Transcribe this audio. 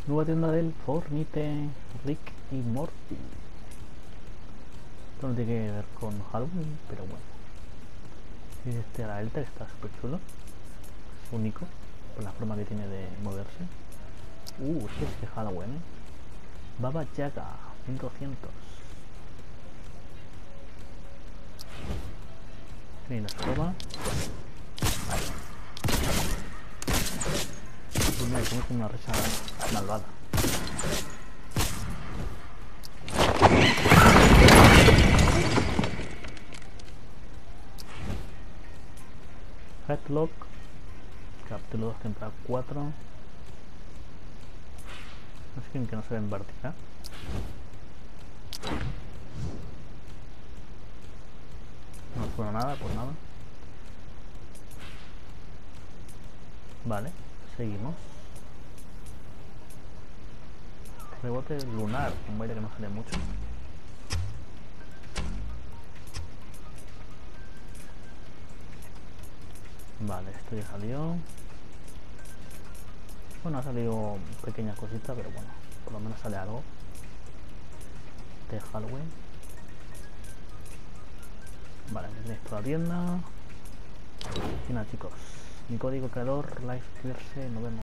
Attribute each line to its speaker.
Speaker 1: Nueva tienda del Fornite, Rick y Morty. Esto no tiene que ver con Halloween, pero bueno. Y este era el que está súper chulo. Es único, por la forma que tiene de moverse. Sí, es que Halloween, ¿eh? Baba Yaga, 1200. Y nos toma. Y mira, como una risa malvada. Headlock. Capítulo 2, temporada 4. No sé quién que no se ve en vertical. No suena nada, pues nada. Vale, seguimos. Rebote lunar, un baile que no sale mucho. Vale, esto ya salió. Bueno, ha salido pequeñas cositas, pero bueno, por lo menos sale algo de Halloween. Vale, aquí tenéis toda la tienda. Y nada, chicos, mi código creador, LifePierce, nos vemos.